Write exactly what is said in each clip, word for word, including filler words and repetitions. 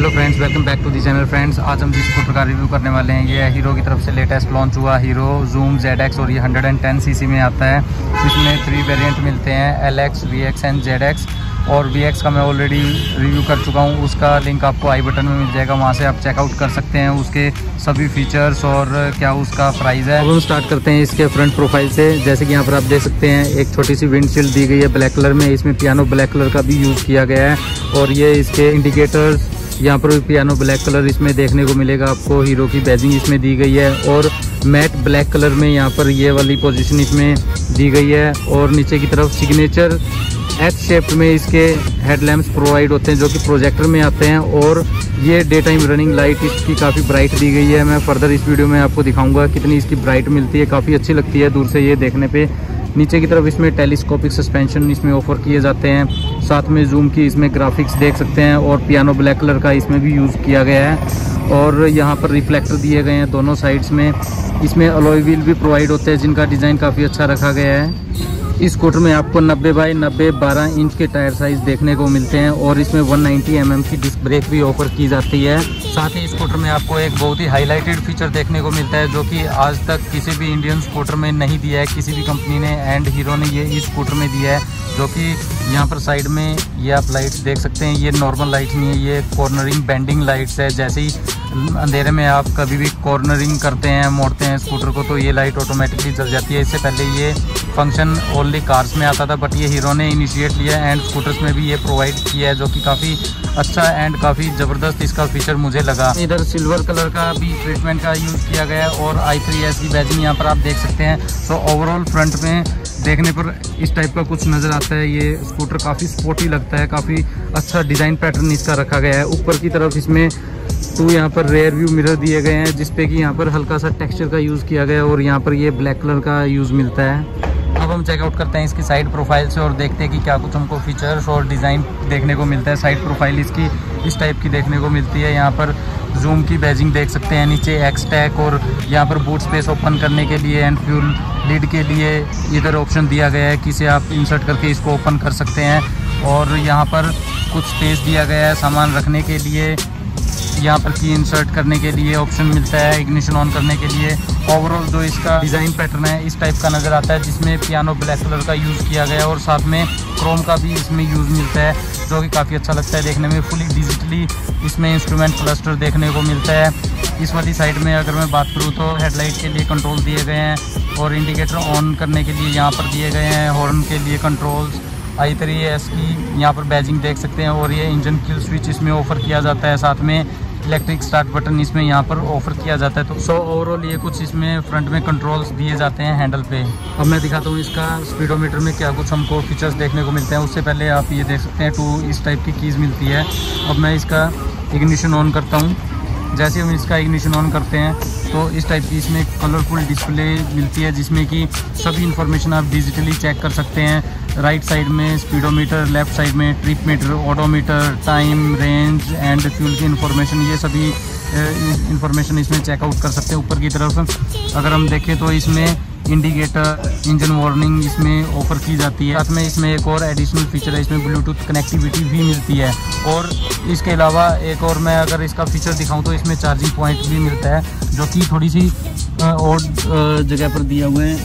Hello friends, welcome back to the channel friends. आज हम जिस स्कूटर का रिव्यू करने वाले हैं, ये हीरो की तरफ से लेटेस्ट लॉन्च हुआ हीरो जूम जेड एक्स और ये वन टेन सीसी में आता है। इसमें थ्री वेरिएंट मिलते हैं, L X, V X and Z X. और वी एक्स का मैं ऑलरेडी रिव्यू कर चुका हूँ, उसका लिंक आपको आई बटन में मिल जाएगा, वहाँ से आप चेकआउट कर सकते हैं उसके सभी फीचर्स और क्या उसका प्राइस है। अब हम स्टार्ट करते हैं इसके फ्रंट प्रोफाइल से। जैसे कि यहाँ पर आप देख सकते हैं एक छोटी सी विंडशील्ड दी गई है ब्लैक कलर में, इसमें पियानो ब्लैक कलर का भी यूज़ किया गया है। और ये इसके इंडिकेटर्स यहाँ पर भी पियानो ब्लैक कलर इसमें देखने को मिलेगा आपको। हीरो की बैजिंग इसमें दी गई है और मैट ब्लैक कलर में यहाँ पर ये वाली पोजीशन इसमें दी गई है। और नीचे की तरफ सिग्नेचर एच शेप में इसके हेडलैम्प्स प्रोवाइड होते हैं जो कि प्रोजेक्टर में आते हैं। और ये डे टाइम रनिंग लाइट इसकी काफ़ी ब्राइट दी गई है। मैं फर्दर इस वीडियो में आपको दिखाऊंगा कितनी इसकी ब्राइट मिलती है, काफ़ी अच्छी लगती है दूर से ये देखने पे। नीचे की तरफ इसमें टेलीस्कोपिक सस्पेंशन इसमें ऑफर किए जाते हैं, साथ में जूम की इसमें ग्राफिक्स देख सकते हैं और पियानो ब्लैक कलर का इसमें भी यूज़ किया गया है। और यहाँ पर रिफ्लेक्टर दिए गए हैं दोनों साइड्स में। इसमें अलॉय व्हील भी प्रोवाइड होते हैं जिनका डिज़ाइन काफ़ी अच्छा रखा गया है। इस स्कूटर में आपको नब्बे बाई नब्बे बारह इंच के टायर साइज़ देखने को मिलते हैं और इसमें एक सौ नब्बे एम एम की डिस्क ब्रेक भी ऑफर की जाती है। साथ ही स्कूटर में आपको एक बहुत ही हाईलाइटेड फीचर देखने को मिलता है जो कि आज तक किसी भी इंडियन स्कूटर में नहीं दिया है किसी भी कंपनी ने, एंड हीरो ने ये इस स्कूटर में दिया है। जो कि यहाँ पर साइड में ये आप लाइट्स देख सकते हैं, ये नॉर्मल लाइट नहीं है, ये कॉर्नरिंग बेंडिंग लाइट्स है। जैसे ही अंधेरे में आप कभी भी कॉर्नरिंग करते हैं, मोड़ते हैं स्कूटर को, तो ये लाइट ऑटोमेटिकली जल जाती है। इससे पहले ये फंक्शन ओनली कार्स में आता था, बट ये हीरो ने इनिशिएट लिया एंड स्कूटर्स में भी ये प्रोवाइड किया है, जो कि काफ़ी अच्छा एंड काफ़ी ज़बरदस्त इसका फीचर मुझे लगा। इधर सिल्वर कलर का भी ट्रीटमेंट का यूज़ किया गया है और आई थ्री एस की बैजिंग यहाँ पर आप देख सकते हैं। सो ओवरऑल फ्रंट में देखने पर इस टाइप का कुछ नज़र आता है। ये स्कूटर काफ़ी स्पोर्टी लगता है, काफ़ी अच्छा डिज़ाइन पैटर्न इसका रखा गया है। ऊपर की तरफ इसमें टू यहाँ पर रेयर व्यू मिरर दिए गए हैं जिसपे कि यहाँ पर हल्का सा टेक्सचर का यूज़ किया गया है और यहाँ पर ये ब्लैक कलर का यूज़ मिलता है। अब हम चेकआउट करते हैं इसकी साइड प्रोफाइल से और देखते हैं कि क्या कुछ हमको फीचर्स और डिज़ाइन देखने को मिलता है। साइड प्रोफाइल इसकी इस टाइप की देखने को मिलती है। यहाँ पर जूम की बैजिंग देख सकते हैं, नीचे एक्स टैक और यहाँ पर बूट स्पेस ओपन करने के लिए एंड फ्यूल लीड के लिए इधर ऑप्शन दिया गया है कि इसे आप इंसर्ट करके इसको ओपन कर सकते हैं। और यहाँ पर कुछ स्पेस दिया गया है सामान रखने के लिए, यहाँ पर की इंसर्ट करने के लिए ऑप्शन मिलता है, इग्निशन ऑन करने के लिए। ओवरऑल जो इसका डिज़ाइन पैटर्न है इस टाइप का नज़र आता है जिसमें पियानो ब्लैक कलर का यूज़ किया गया है और साथ में क्रोम का भी इसमें यूज़ मिलता है जो कि काफ़ी अच्छा लगता है देखने में। फुली डिजिटली इसमें इंस्ट्रूमेंट क्लस्टर देखने को मिलता है। इस वाली साइड में अगर मैं बात करूँ तो हेडलाइट के लिए कंट्रोल दिए गए हैं और इंडिकेटर ऑन करने के लिए यहाँ पर दिए गए हैं, हॉर्न के लिए कंट्रोल्स, आई थ्री एस की यहाँ पर बैजिंग देख सकते हैं। और ये इंजन किल स्विच इसमें ऑफर किया जाता है, साथ में इलेक्ट्रिक स्टार्ट बटन इसमें यहाँ पर ऑफर किया जाता है। तो सो ओवरऑल ये कुछ इसमें फ्रंट में कंट्रोल्स दिए जाते हैं हैंडल पे। अब मैं दिखाता हूँ इसका स्पीडोमीटर में क्या कुछ हमको फीचर्स देखने को मिलते हैं। उससे पहले आप ये देख सकते हैं टू इस टाइप की कीज़ मिलती है। अब मैं इसका इग्निशन ऑन करता हूँ। जैसे हम इसका इग्निशन ऑन करते हैं तो इस टाइप की इसमें कलरफुल डिस्प्ले मिलती है जिसमें कि सभी इन्फॉर्मेशन आप डिजिटली चेक कर सकते हैं। राइट साइड में स्पीडोमीटर, लेफ्ट साइड में trip meter, odometer, time, range and fuel की इन्फॉर्मेशन, ये सभी इन्फॉर्मेशन इसमें चेकआउट कर सकते हैं। ऊपर की तरफ अगर हम देखें तो इसमें इंडिकेटर, इंजन वार्निंग इसमें ऑफर की जाती है। साथ में इसमें एक और एडिशनल फीचर है, इसमें ब्लूटूथ कनेक्टिविटी भी मिलती है। और इसके अलावा एक और मैं अगर इसका फीचर दिखाऊं तो इसमें चार्जिंग पॉइंट भी मिलता है जो कि थोड़ी सी और जगह पर दिया हुआ है।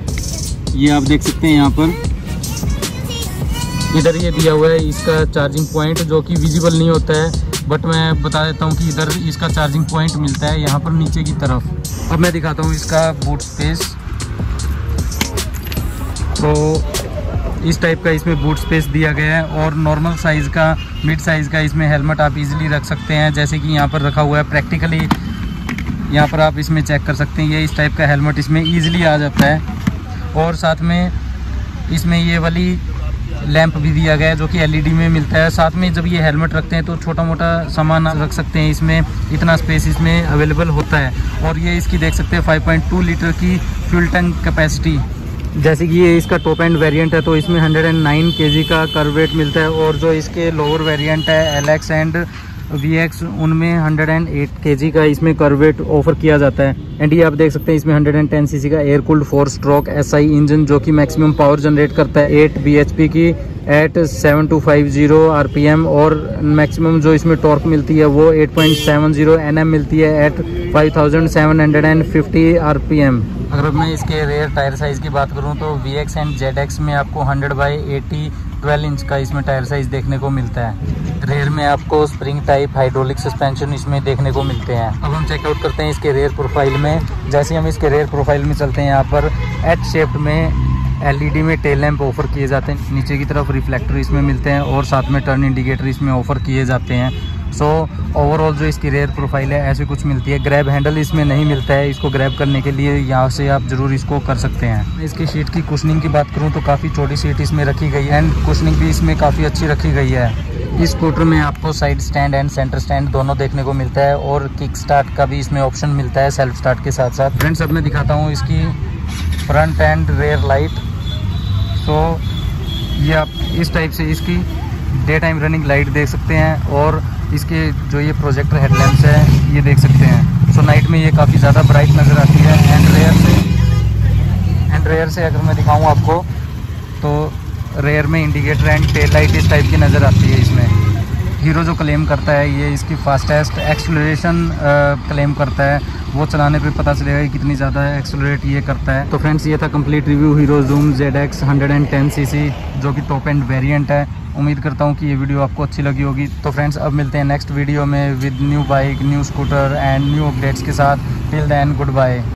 ये आप देख सकते हैं यहाँ पर इधर ये दिया हुआ है इसका चार्जिंग पॉइंट जो कि विजिबल नहीं होता है, बट मैं बता देता हूँ कि इधर इसका चार्जिंग पॉइंट मिलता है यहाँ पर नीचे की तरफ। अब मैं दिखाता हूँ इसका बूट स्पेस। तो इस टाइप का इसमें बूट स्पेस दिया गया है और नॉर्मल साइज़ का, मिड साइज़ का इसमें हेलमेट आप इजीली रख सकते हैं, जैसे कि यहाँ पर रखा हुआ है। प्रैक्टिकली यहाँ पर आप इसमें चेक कर सकते हैं, ये इस टाइप का हेलमेट इसमें इजीली आ जाता है। और साथ में इसमें ये वाली लैंप भी दिया गया है जो कि एलईडी में मिलता है। साथ में जब ये हेलमेट रखते हैं तो छोटा मोटा सामान रख सकते हैं, इसमें इतना स्पेस इसमें अवेलेबल होता है। और ये इसकी देख सकते हैं फाइव पॉइंट टू लीटर की फ्यूल टैंक कैपेसिटी। जैसे कि ये इसका टॉप एंड वेरिएंट है तो इसमें वन oh नाइन केजी का कर्व वेट मिलता है। और जो इसके लोअर वेरिएंट है L X and V X उनमें हंड्रेड एंड एट केजी का इसमें कर्वेट ऑफर किया जाता है। एंड ये आप देख सकते हैं इसमें हंड्रेड एंड टेन सीसी का air cooled four stroke SI engine जो कि मैक्सिमम पावर जनरेट करता है एट बीएचपी की at seven two five zero RPM, और मैक्सिमम जो इसमें टॉर्क मिलती है वो eight point seven zero NM मिलती है at five thousand seven hundred fifty RPM. अगर मैं इसके रेयर टायर साइज़ की बात करूं तो V X and Z X में आपको hundred by eighty twelve inch का इसमें टायर साइज़ देखने को मिलता है। रेयर में आपको स्प्रिंग टाइप हाइड्रोलिक सस्पेंशन इसमें देखने को मिलते हैं। अब हम चेकआउट करते हैं इसके रेयर प्रोफाइल में। जैसे हम इसके रेयर प्रोफाइल में चलते हैं, यहाँ पर एच शेप्ड में एलईडी में टेल लैंप ऑफर किए जाते हैं, नीचे की तरफ रिफ्लेक्टर इसमें मिलते हैं और साथ में टर्न इंडिकेटर इसमें ऑफर किए जाते हैं। सो ओवरऑल जो इसकी रेयर प्रोफाइल है ऐसे कुछ मिलती है। ग्रैब हैंडल इसमें नहीं मिलता है, इसको ग्रैब करने के लिए यहाँ से आप ज़रूर इसको कर सकते हैं। इसकी सीट की कुशनिंग की बात करूँ तो काफ़ी छोटी सीट इसमें रखी गई है एंड कुशनिंग भी इसमें काफ़ी अच्छी रखी गई है। इस स्कूटर में आपको side stand and centre stand दोनों देखने को मिलता है और किक स्टार्ट का भी इसमें ऑप्शन मिलता है सेल्फ स्टार्ट के साथ साथ। फ्रेंड्स अब मैं दिखाता हूँ इसकी front and rear light. So ये आप इस टाइप से इसकी डे टाइम रनिंग लाइट देख सकते हैं और इसके जो ये प्रोजेक्टर हेडलैम्प्स है ये देख सकते हैं। सो नाइट में ये काफ़ी ज़्यादा ब्राइट नज़र आती है। एंड रेयर से एंड रेयर से अगर मैं दिखाऊँ आपको तो रेयर में इंडिकेटर एंड टेल लाइट इस टाइप की नज़र आती है इसमें। हीरो जो क्लेम करता है ये इसकी फास्टेस्ट एक्सेलरेशन क्लेम करता है, वो चलाने पे पता चलेगा कि कितनी ज़्यादा एक्सेलरेट ये करता है। तो फ्रेंड्स ये था complete review Hero Zoom Z X hundred and ten C C जो कि टॉप एंड वेरिएंट है। उम्मीद करता हूँ कि ये वीडियो आपको अच्छी लगी होगी। तो फ्रेंड्स अब मिलते हैं नेक्स्ट वीडियो में with new bike, new scooter and new updates के साथ। Till then good bye.